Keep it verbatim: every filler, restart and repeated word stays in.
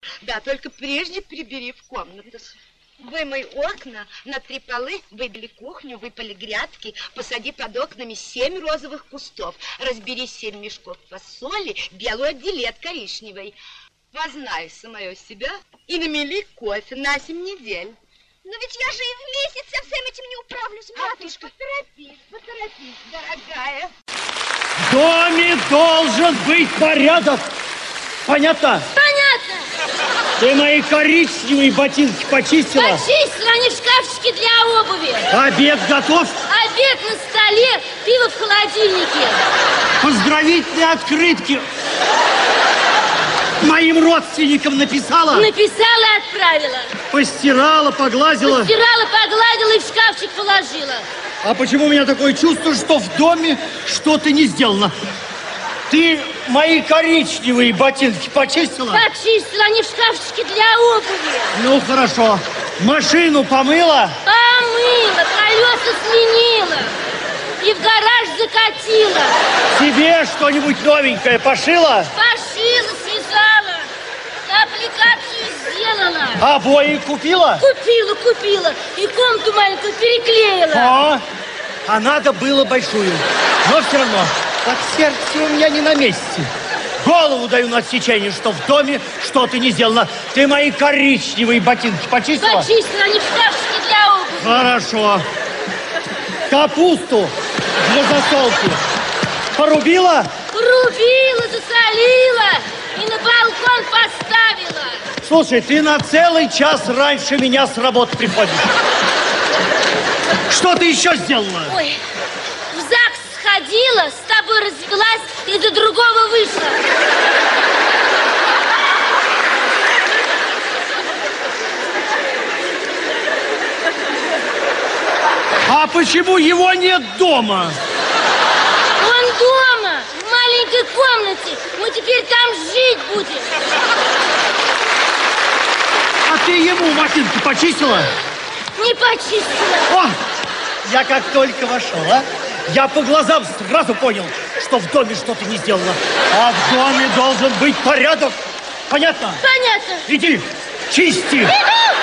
Да, только прежде прибери в комнату. Вымой окна, натри полы, выбели кухню, выпали грядки, посади под окнами семь розовых кустов, разбери семь мешков фасоли, белую отдели от коричневой. Познай самое себя и намели кофе на семь недель. Но ведь я же и в месяц со всем этим не управлюсь, матушка. А поторопись, поторопись, дорогая. В доме должен быть порядок. Понятно? Понятно. Ты мои коричневые ботинки почистила? Почистила, они в шкафчике для обуви. Обед готов? Обед на столе, пиво в холодильнике. Поздравительные открытки моим родственникам написала? Написала и отправила. Постирала, погладила? Постирала, погладила и в шкафчик положила. А почему у меня такое чувство, что в доме что-то не сделано? Ты мои коричневые ботинки почистила? Почистила, они в шкафчике для обуви. Ну, хорошо. Машину помыла? Помыла, колеса сменила. И в гараж закатила. Тебе что-нибудь новенькое пошила? Пошила, связала. Аппликацию сделала. Обои купила? Купила, купила. И комнату маленькую переклеила. О, а надо было большую. Но все равно, так сердце у меня не на месте. Голову даю на отсечение, что в доме что-то не сделано. Ты мои коричневые ботинки почистила? Почистила, они в шкафчике для обуви. Хорошо. Капусту для засолки порубила? Рубила, засолила и на балкон поставила. Слушай, ты на целый час раньше меня с работы приходишь. Что ты еще сделала? Ой, в ЗАГС сходила, с тобой развелась и за другого вышла. А почему его нет дома? Он дома, в маленькой комнате. Мы теперь там жить будем. А ты ему ботинки почистила? Не почистила. О, я как только вошел, а, я по глазам сразу понял, что в доме что-то не сделано. А в доме должен быть порядок. Понятно? Понятно. Иди, чисти. Иду!